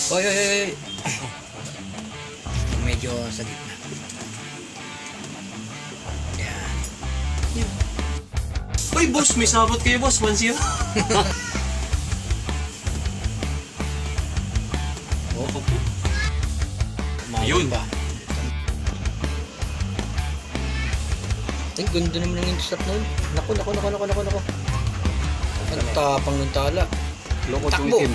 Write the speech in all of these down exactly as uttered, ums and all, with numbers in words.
Oy, oy, oy. Medyo sa gitna. Yan. Uy, boss, may sabot kayo, boss. one zero. Oo. Yun ba? Ay, ganda naman ng intercept nun. Naku, naku, naku, naku, naku, naku. Ang tapang ng tala. Loko Takbo! tumikim.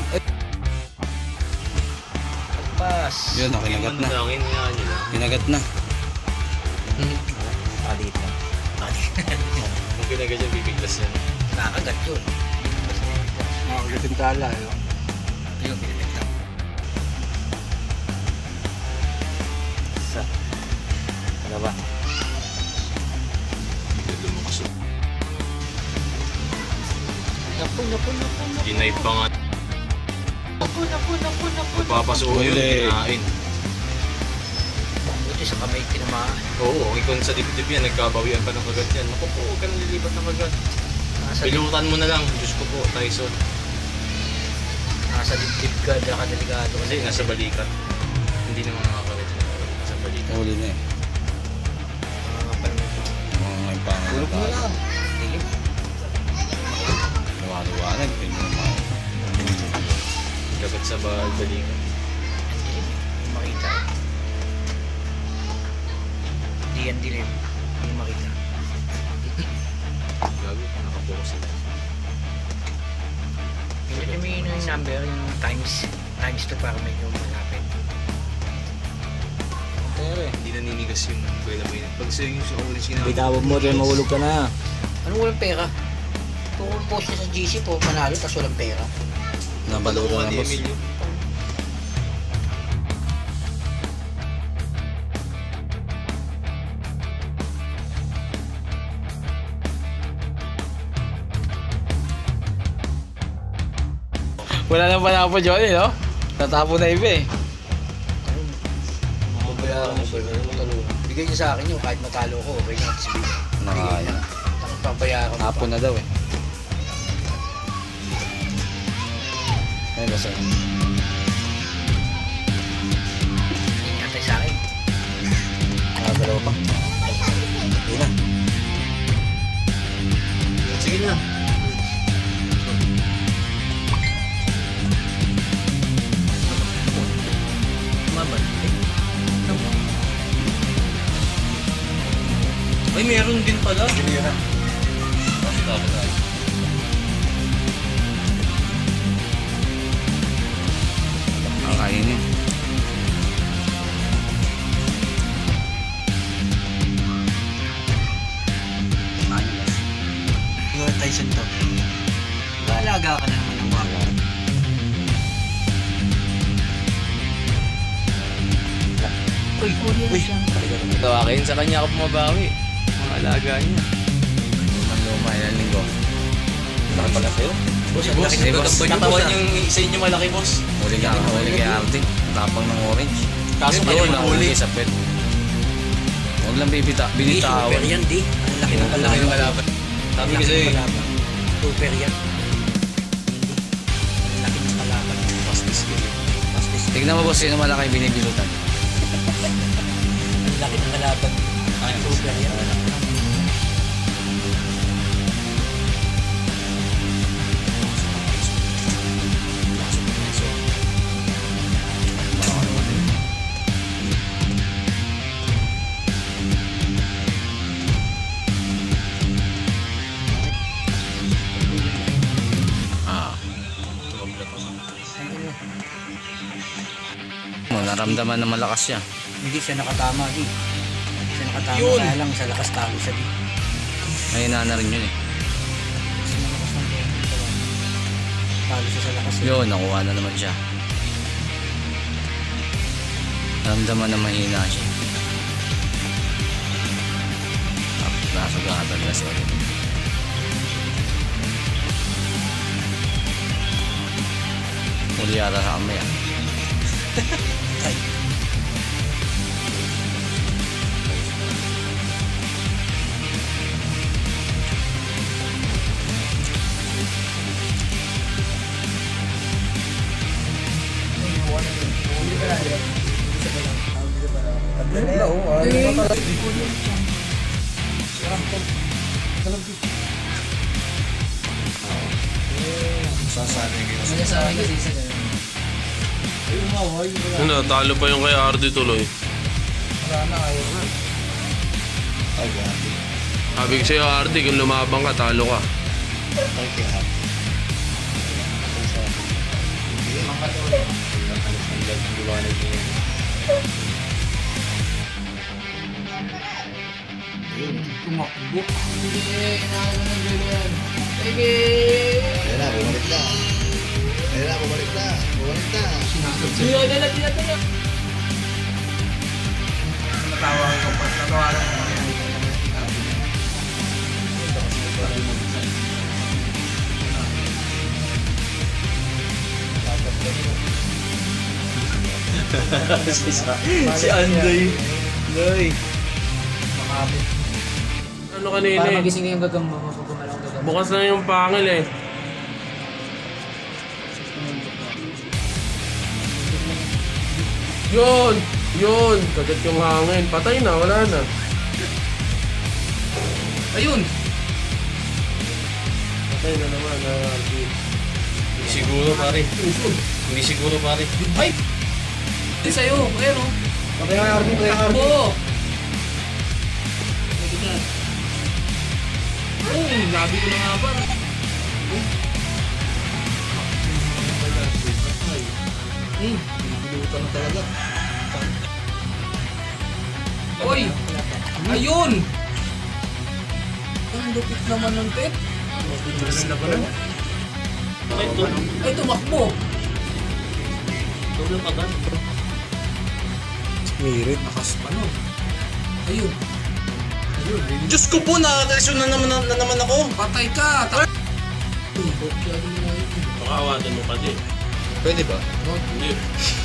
Pas. Yun, oh, kinagat na. Ang nga nila. Kinagat na. Hmm. Palit na. Palit. Kung kinagat yan, bibiglas yan. Nakakagat yun. Nakakagat yung tala. Yun. Ayun, pinitik lang. Isa. Ano ba? Lumukas yun. Naku, naku, naku, naku. Ginipe pa nga. Naku, naku, naku, naku. Magpapasuko yun, Huli. kinain. Buti sa kamay tinamaan. Oo, ikon sa dibdib yan, nagkabawian pa ng kagat yan. Naku po, huwag ka nang lilipat ng kagat. Nasa, Pilutan mo na lang. Diyos ko po, Tyson. nasa dibdib ka, dyan ka delikado. Kasi nasa balikat. Hindi naman nakakawit. Nasa balikat. Huli na eh. Mga palmito. Mga ngayon pa nga. Tulog mo lang. Dilim. Luwa-luwanag. Tingnan mo mga. Kagat sa balikat. Ang dilim. Hindi makita. Hindi yan dilim. Hindi makita. Gago, nakapokus sila. Hindi mo yun yung number, yung times. Times to para medyo malapit. Pero eh. Hindi naninigas yung buwela mo yun. Pag sa yung sa orange ginagawa. Bitawag mo rin, mahulog ka na. Anong walang pera? Kung post niya sa G C po, panalo, tapos walang pera. Nabalutan na boss. Wala nang panapo Johnny, no? Tatapo na iba eh. Mabayaran mo ba yun? Matalo. Bigay niya sa akin yun, kahit matalo ko, okay na. Tapos bigay. Nakaya na. Tapos papayaran mo Tapo pa. na daw eh. Ayun kasi. Ingantay sa akin. Nakagalaw pa. Hindi na. Sige na. Maman. Ay, meron din pala. Ginira. Basta basta. Kakainin. Ikaw ang Tyson to. Maalaga ka na naman ng mga. Uy, uy. Ito akin, sa kanya ako pumabawi. Mga alaga niya. Luma, ilan linggo. Laki pala sa'yo. Boss, Ang boss, laki ng boss, katawan niyo, katawan boss, yung isa inyo malaki, boss. Huli ka, huli kay Artin. Tapang ng orange. Kaso Yun, kayo yun, nahuli. nahuli sa pet. Huwag lang bibita, Di, binitawan. super yan, di. Ang laki ng Ang laki ng kalaban. kalaban. Sabi Ang laki kasi, ng kalaban. Super yan. Ang laki ng kalaban. pastis ka rin. Pastis. Tignan mo boss, sino malaki binibilutan. Ang laki ng kalaban. Ayun. Super yan. Ah. Mo, naramdaman na malakas siya. Hindi siya nakatama, di. Hindi siya nakatama. Yun. Kaya lang sa lakas talo siya, di. Mahina na rin yun eh. Kasi malakas ng kaya. Talo siya sa lakas. Yun, nakuha na naman siya. Naramdaman na mahina siya. Nasugatan na siya ulit. Muli yata sa kamay ah. Ay. Ay, nawala yun. Wala, oh. Ano ba pala? Sasanay kayo. Nagsasabi kasi isa ganun. Ano, talo pa yung kay Ardy tuloy. Wala na, ayaw na. Ay, grabe. Sabi ko sa'yo, Ardy, kung lumabang ka, talo ka. Ay, kaya. Ang liwanag niya. Tumakbo. Sige, inaano ng Julian. Sige! Ayan na, bumalik na. Ayan na, bumalik na. Bumalik na. Siya, dala, dala, dala. Natawagan ko pa. Natawagan ko pa. Si Andoy. Andoy. Makabit. Ano kanina Para eh? magising na yung gagamba mo. Pag gumalaw ang gagamba. Bukas na yung pangil eh. Yun! Yun! Kagat yung hangin. Patay na, wala na. Ayun! Patay na naman, ah, Ardy. Hindi siguro, pare. Hindi siguro, pare. Ay! Ito sa'yo. Ayun o. Patay nga, Arby. Patay nga, Arby. Takbo! Uy, labi ko na nga ba? Hmm. Pinipilutan na talaga. Uy! Ayun! Ang lupit naman ng pet. Ganda pa rin. Ay, tumakbo. Spirit. Nakas pa no. Ayun. Diyos ko po, nakakasyon na naman, na naman ako. Patay ka! Tak- Pakaawatin mo pa din. Pwede ba? Hindi.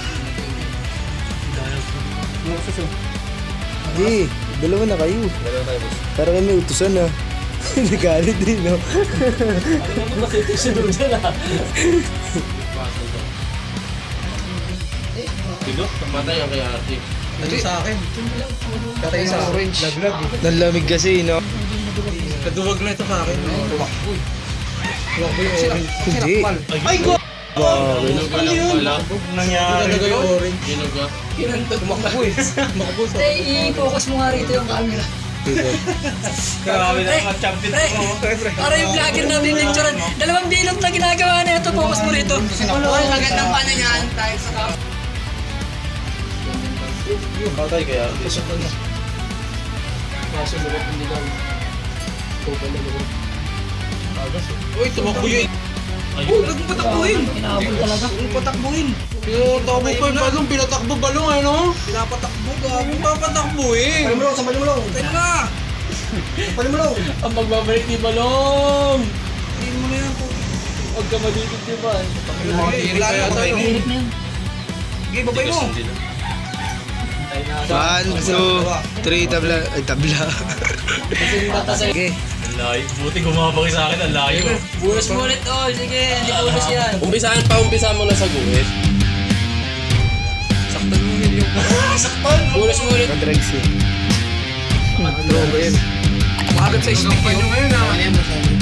Hindi, dalawa na kayo. Dalawa tayo, boss. Para kami utusan na. Nagalit din, no? Sino? Patay ang kay Ardy. Ano sa akin? Patay sa orange. Laglag eh. Nanlamig kasi, no? Kaduwag na ito sa akin. Tumakbo eh. Tumakbo yung orange. Hindi. Ay, go! Ginog ka lang pala. Nangyari. Talaga yung orange. Ginog ka. Tumakbo eh. Tumakbo sa... Tay, i-focus mo nga rito yung camera. Grabe na mga champion ko. Para yung vlogger natin lecturean. Dalawang bilog na ginagawa na ito. Focus mo rito. Ay, magandang paano niyan. Tayo sa camera. Patay kaya. Kaso lulot hindi daw. Uy, tumakbo yun. Oh, huwag mo patakbuhin. Inaabol talaga. Huwag patakbuhin. Pinatakbo pa yung balong. Pinatakbo balong eh, no? Pinapatakbo ka. Huwag papatakbo eh. Sampalin mo lang, sampalin mo lang. Tayo na! Sampalin mo lang. Ang magbabalik ni Balong. Tingin mo na yan po. Huwag ka madidip di ba? Wala na tayo. Hirik na yun. Okay, babay mo. One, two, three, tabla. Ay, tabla. Sige. Layo. Buti gumabaki sa akin. Ang layo. Bulos mo ulit, oh. Sige, hindi bulos yan. Umpisahan pa, umpisa mo na sa guhit. Saktan mo yun yung... Saktan! Bulos mo ulit. Madrugs eh. Umagat sa isang pa nyo ngayon ah.